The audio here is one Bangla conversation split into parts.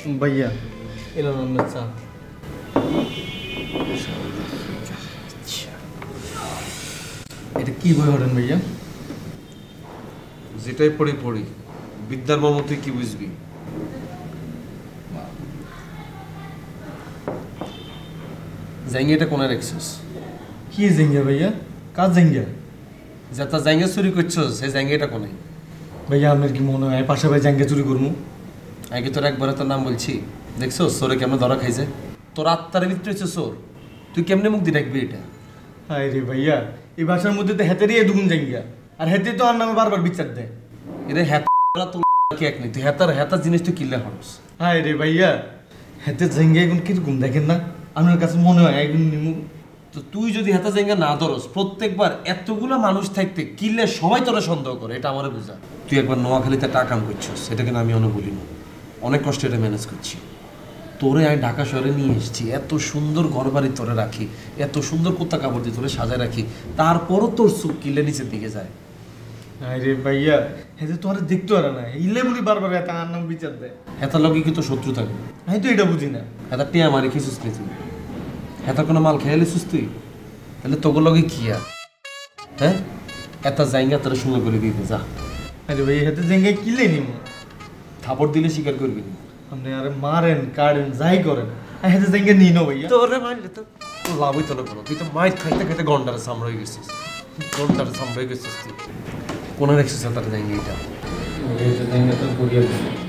भैया इलान चা এটা কি বই হরেন ভাইয়া? যেটাই পড়ি বিদ্যার মর্ম তুই কি বুঝবি? জাইঙ্গিটা কোনে রাখছিস? কি জাইঙ্গা ভাইয়া? কাজ জাইঙ্গা? যেটা জাইঙ্গা চুরি করছস সেই জাইঙ্গিটা কোনে? ভাইয়া আপনার কি মনে হয় পাশে ভাই জাইঙ্গা চুরি করবো? আগে তোর একবারে তোর নাম বলছি, দেখছো সোরে কেমন ধরা খাইছে? তোর আত্মার ভিতরে হচ্ছে সোর, তুই কেমনে মুক্তি রাখবি এটা? হায় রে ভাইয়া, এই ভাষার মধ্যে তো হেতেরই দুগুণ জাইঙ্গা, আর হেতে তো আর নামে বারবার বিচার দেয়। এরে হেতা তোর কি এক নেই, তুই হেতার জিনিস তুই কিনলে হরস। হায় রে ভাইয়া, হেতে জাইঙ্গা এখন কিরকম দেখেন না, আমার কাছে মনে হয় এখন নিমু। তো তুই যদি হেতা জায়গা না ধরস, প্রত্যেকবার এতগুলা মানুষ থাকতে কিনলে সবাই তোরা সন্দেহ করে, এটা আমারে বুঝা। তুই একবার নোয়াখালীতে টাকা কাম করছিস, এটা কিন্তু আমি অনেক বলি না, অনেক কষ্ট এটা ম্যানেজ করছি। তোরে আমি ঢাকা শহরে নিয়ে এসেছি, এত সুন্দর ঘর বাড়ি তোরে রাখি, এত সুন্দর কুত্তা কাপড় দিয়ে তোরে সাজায় রাখি, তারপরও তোর চোখ কিলে নিচের দিকে যায়। হায় রে ভাইয়া, হেতে তো আর দেখতে পারে না, ইলে বলি বারবার হেতা আর নাম বিচার দেয়। হেতার লগে কি তোর শত্রু থাকবে? আমি তো এটা বুঝি না। হেতা টিয়া মারি খেয়েছিস নি তুই? হেতার কোনো মাল খেয়ে এলিস তুই? তাহলে তোর লগে কি আর? হ্যাঁ, এত জায়গা তোরা সুন্দর করে দিতে যা। আরে ভাই হেতে জায়গায় কিলে নিমু, থাপড় দিলে স্বীকার করবি না। আপনি আরে মারেন কাটেন যাই করেন, হেতে জায়গা নিই না ভাইয়া। তোরে মারলে তো লাভই তো না কোনো, তুই তো মাইর খাইতে খাইতে গন্ডারে সামড়ে গেছিস, গন্ডারে সামড়ে গেছিস তুই। কোন রাখছিস তার জায়গা এটা? জায়গা তো করিয়া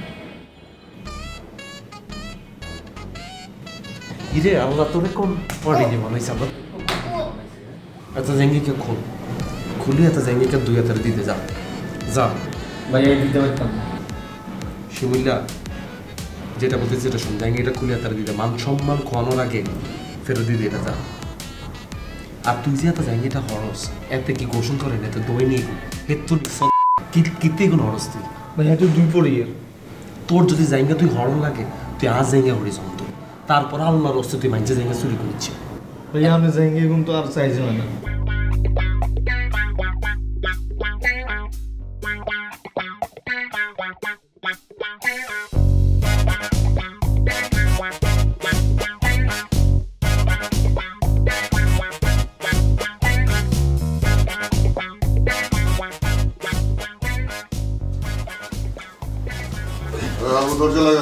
ইরে আল্লাহ তোরে কোন পড়ে যে বানাইছে আবার? এত জায়গাকে খুলি এত জায়গাকে দুই হাতের দিতে যা যা। ভাইয়া দিতে পারতাম শিমুল্লা যেটা বলতেছি এটা শুন, জায়গা এটা খুলে হাতের দিতে, মান সম্মান খোয়ানোর আগে ফেরত দিতে এটা যা। আর তুই যে এত জায়গাটা হরস, এতে কি গোসল করেন, এত দই নিয়ে হেতু কিতে গুণ হরস তুই? ভাইয়া তো দুই পড়িয়ে তোর যদি জায়গা তুই হরণ লাগে, তুই আজ জায়গা হরিস অন্ত, তারপর আল্লাহর রস্তে তুই মাইনছে জায়গা চুরি করছে। ভাইয়া আমি জায়গা এখন তো আর চাইছি না। দরজা লাগা,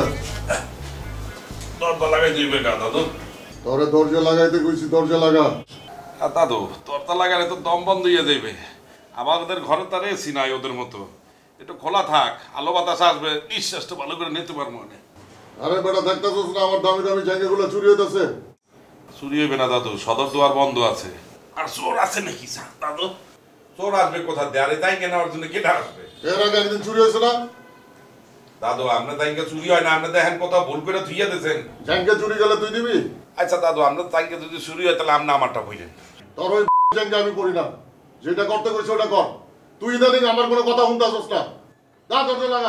দরজা লাগাই দিবে না দাদু? তোরে দরজা লাগাইতে কইছি, দরজা লাগা। দাদু দরজা লাগালে তো দম বন্ধ হয়ে যাবে, আমাদের ঘরে তার এসি নাই ওদের মতো, একটু খোলা থাক, আলো বাতাস আসবে, নিঃশ্বাসটা ভালো করে নিতে পারবো না। আরে বেটা দেখতেছিস না আমার দামি দামি জায়গাগুলো চুরি হইতেছে? চুরি হইবে না দাদু, সদর দুয়ার বন্ধ আছে। আর চোর আছে নাকি দাদু? চোর আসবে কোথা দিয়ে? আরে তাই নেওয়ার জন্য কেটে আসবে? এর আগে একদিন চুরি হয়েছে না দাদু? আপনার তাইকে চুরি হয় না, আপনি দেখেন কোথাও ভুল করে ধুইয়া দিয়েছেন। জায়গা চুরি গেলে তুই দিবি? আচ্ছা দাদু, আপনার তাইকে যদি চুরি হয় তাহলে আপনি আমারটা বুঝেন। তোর ওই জায়গা আমি করি না, যেটা করতে কইছি ওটা কর। তুই ইদানিং আমার কোনো কথা শুনতাছস না, যা দরজা লাগা।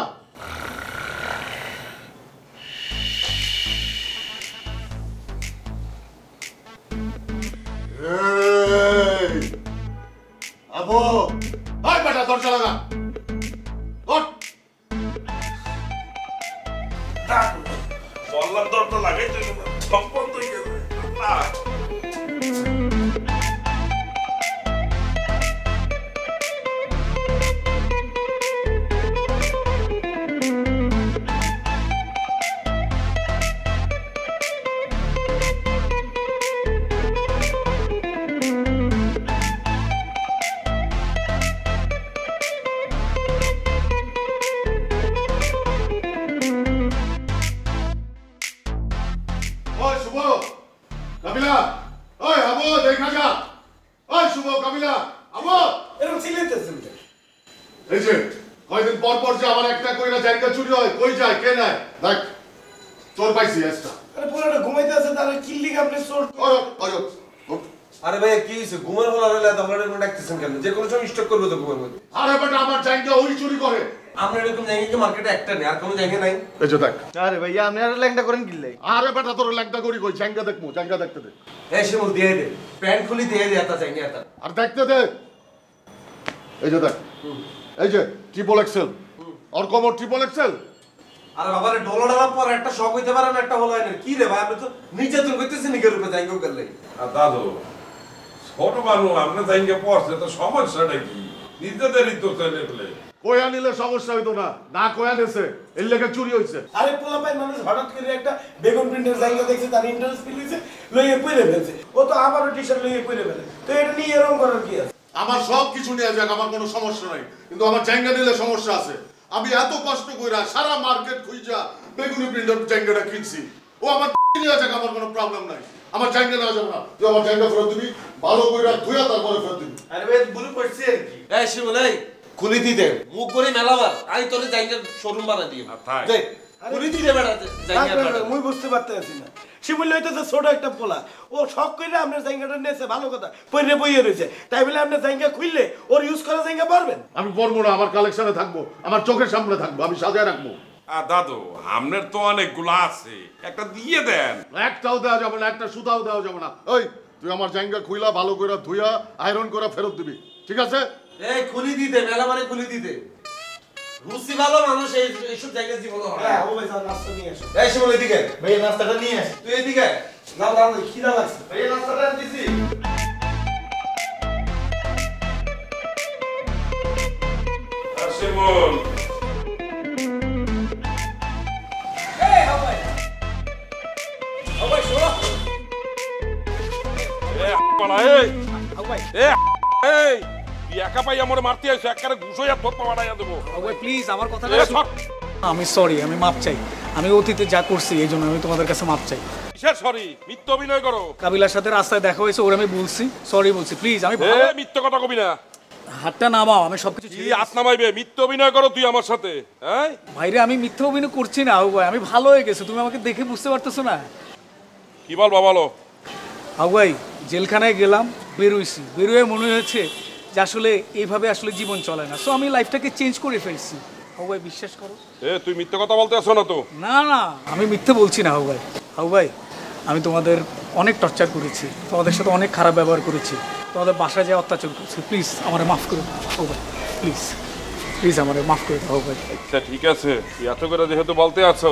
আবু আয় বেটা দরজা লাগা। বললাম দরজা লাগাই তো সব বন্ধ হয়ে যাবে। কয়দিন পর পর যে আমার একটা কইরা জায়গা চুরি হয়, কই যায় কে নেয়? দেখ চোর পাইছি একটা। আরে পোলাটা ঘুমাইতে আছে, তার কিল্লি আপনি চোর। আরে ভাই কি হইছে? ঘুমের হল হলে এত হলের মধ্যে ডাকতেছেন কেন? যে কোনো সময় স্টক করবে তো ঘুমের মধ্যে। আরে বেটা আমার জায়গা ওই চুরি করে। আমরা এরকম জায়গা কি মার্কেটে একটা নেই, আর কোনো জায়গা নাই? এই যে দেখ। আরে ভাইয়া আপনি আর ল্যাংটা করেন কিল্লাই? আরে বেটা তোর ল্যাংটা করি কই, জায়গা দেখমু, জায়গা দেখতে দে। এই শিমুল দিয়ে দে, প্যান্ট খুলি দিয়ে দে, এত জায়গা এত। আর দেখতে দে। এই যে দেখ, এই যে ট্রিপল এক্সেল, আর কমর ট্রিপল এক্সেল, আরে বাবারে ডলার পর একটা শখ হইতে পারে না, একটা হলো না কি রে ভাই, আপনি তো নির্যাতন করতেছেন নিকের রূপে জায়গা করলে। আর দাদু ছোট মানুষ আপনি জায়গা পড়ছে তো সমস্যাটা কি? নিজেদেরই তো চলে ফেলে কয়া নিলে সমস্যা হইতো না, না কয়া নিছে এর লেগে চুরি হইছে। আরে পোলাপাই মানুষ হঠাৎ করে একটা বেগুন প্রিন্টের জায়গা দেখছে, তার ইন্টারেস্ট ফিল হয়েছে, লইয়ে পড়ে ফেলছে। ও তো আবারও টি শার্ট লইয়ে পড়ে ফেলে, তো এটা নিয়ে এরকম করার কি আছে? আমার সব কিছু নিয়ে যাক, আমার কোনো সমস্যা নাই, কিন্তু আমার জায়গা নিলে সমস্যা আছে। আমি এত কষ্ট কইরা সারা মার্কেট খুঁজা বেগুনি প্রিন্টের জায়গাটা কিনছি, ও আমার নিয়ে যাক, আমার কোনো প্রবলেম নাই। আমার জায়গা নেওয়া যাবে না, তুই আমার জায়গা ফেরত দিবি, ভালো কইরা ধুইয়া তারপরে ফেরত দিবি। আরে ভাই ভুল করছে আর কি। এই শিমুল, এই খুলি দিতে মুখ করে মেলাবার আমি তোর জায়গার শোরুম বানা দিই। থাক। দে খুলি দিতে বেটা জায়গা বেটা। মুই বুঝতে পারতেছি না, শিমুল হইতেছে ছোট একটা পোলা, ও শখ কইরা আপনার জায়গাটা নিয়েছে, ভালো কথা, পইরে বইয়ে রয়েছে, তাই বলে আপনার জায়গা খুললে ওর ইউজ করা জায়গা পারবেন? আমি পরবো না, আমার কালেকশনে থাকবো, আমার চোখের সামনে থাকবো, আমি সাজায় রাখবো। আর দাদু আপনার তো অনেকগুলো আছে, একটা দিয়ে দেন। একটাও দেওয়া যাবে না, একটা সুতাও দেওয়া যাবে না। ওই তুই আমার জায়গা খুইলা ভালো করে ধুইয়া আয়রন করে ফেরত দিবি, ঠিক আছে? এই খুলি দিতে মেলা মানে খুলি দিতে রুচি ভালো মানুষ এইসব জায়গায় জীবন হয়। হ্যাঁ ও ভাই যাও নাস্তা নিয়ে আসো। এই শিমুল এদিকে, ভাই নাস্তাটা নিয়ে আস। তুই এদিকে যাও যাও, খিদা লাগছে। ভাই নাস্তাটা দিছি। আর শিমুল একা পাই আমার মারতে আইছো, একারে ঘুষইয়া ধরতে বাড়াইয়া দেবো। প্লিজ আমার কথাটা এ, সর। আমি সরি, আমি মাপ চাই, আমি অতীতে যা করছি এই জন্য আমি তোমাদের কাছে মাপ চাই। কিসের সরি? মিথ্যে অভিনয় করো। কাবিলার সাথে রাস্তায় দেখা হয়েছে, ওর আমি বলছি সরি বলছি, প্লিজ আমি এ মিথ্যে কথা কবি না। হাতটা নামাও, আমি সবকিছু কি হাত নামাইবে? মিথ্যে অভিনয় করো তুই আমার সাথে, হ্যাঁ? ভাইরে আমি মিথ্যা অভিনয় করছি না আবু ভাই, আমি ভালো হয়ে গেছি, তুমি আমাকে দেখে বুঝতে পারতেছো না? কি বলবা বলো। আবু ভাই জেলখানায় গেলাম, বেরোয় মনে হয়েছে যে আসলে এইভাবে আসলে জীবন চলে না, সো আমি লাইফটাকে চেঞ্জ করে ফেলছি। আবু ভাই বিশ্বাস করো। এ তুই মিথ্যে কথা বলতে আসো না তো। না না আমি মিথ্যে বলছি না আবু ভাই। আবু ভাই আমি তোমাদের অনেক টর্চার করেছি, তোমাদের সাথে অনেক খারাপ ব্যবহার করেছি, তোমাদের বাসায় যেয়ে অত্যাচার করেছি, প্লিজ আমারে মাফ করে দাও আবু ভাই, প্লিজ প্লিজ আমারে মাফ করে দাও আবু ভাই। আচ্ছা ঠিক আছে, তুই এত করে যেহেতু বলতে আছো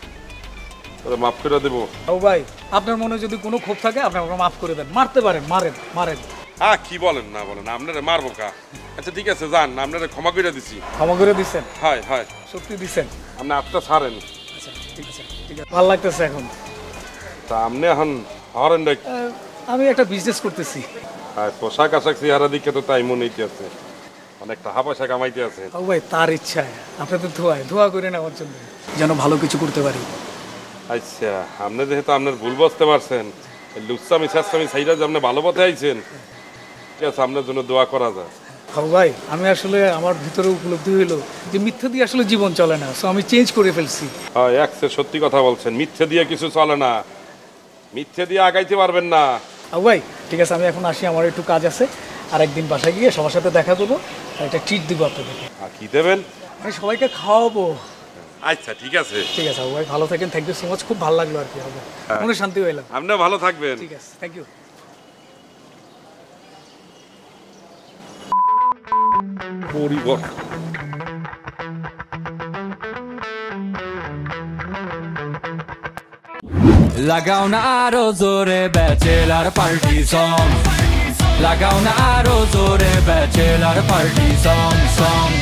তাহলে মাফ করে দেবো। আবু ভাই আপনার মনে যদি কোনো ক্ষোভ থাকে আপনি আমাকে মাফ করে দেন, মারতে পারেন, মারেন মারেন। হ্যাঁ কি বলেন না বলেন, আপনারে মারবো কা? আচ্ছা ঠিক আছে যান, আপনারে ক্ষমা করে দিছি। ক্ষমা করে দিচ্ছেন? হয় হয়, সত্যি দিচ্ছেন? আপনি আত্মা ছাড়েন। আচ্ছা ঠিক আছে ঠিক আছে, ভালো লাগতেছে এখন। তা আপনি এখন হরেন ডাক। আমি একটা বিজনেস করতেছি। আর পোশাক আশাক চেহারা দিকে তো তাই মনে হইতেছে অনেক টাকা পয়সা কামাইতে আছে। আবু ভাই তার ইচ্ছায় আপনাদের দোয়া করে নেওয়ার জন্য যেন ভালো কিছু করতে পারি। আচ্ছা আপনি যেহেতু আপনার ভুল বুঝতে পারছেন, লুচ্চামি ছাচ্চামি সাইডা যে আপনি ভালো পথে আইছেন, ঠিক আছে আপনার জন্য দোয়া করা যায়। আবু ভাই আমি আসলে আমার ভিতরে উপলব্ধি হইলো যে মিথ্যা দিয়ে আসলে জীবন চলে না, সো আমি চেঞ্জ করে ফেলছি। হ্যাঁ একসে সত্যি কথা বলছেন, মিথ্যে দিয়ে কিছু চলে না, মিথ্যে দিয়ে আগাইতে পারবেন না। আবু ভাই ঠিক আছে আমি এখন আসি, আমার একটু কাজ আছে, আর একদিন বাসায় গিয়ে সবার সাথে দেখা করবো, আর একটা ট্রিট দিব আপনাদেরকে। আর কি দেবেন? আমি সবাইকে খাওয়াবো। আচ্ছা ঠিক আছে। ঠিক আছে আবু ভাই ভালো থাকেন, থ্যাংক ইউ সো মাচ, খুব ভালো লাগলো আর কি আবু, মনে শান্তি হইলাম। আপনি ভালো থাকবেন। ঠিক আছে থ্যাংক ইউ। পরিবর্তন লাগাও না আরো জোরে ব্যাচেলার পার্টি সং, লাগাও না আরো জোরে ব্যাচেলার পার্টি সং সং।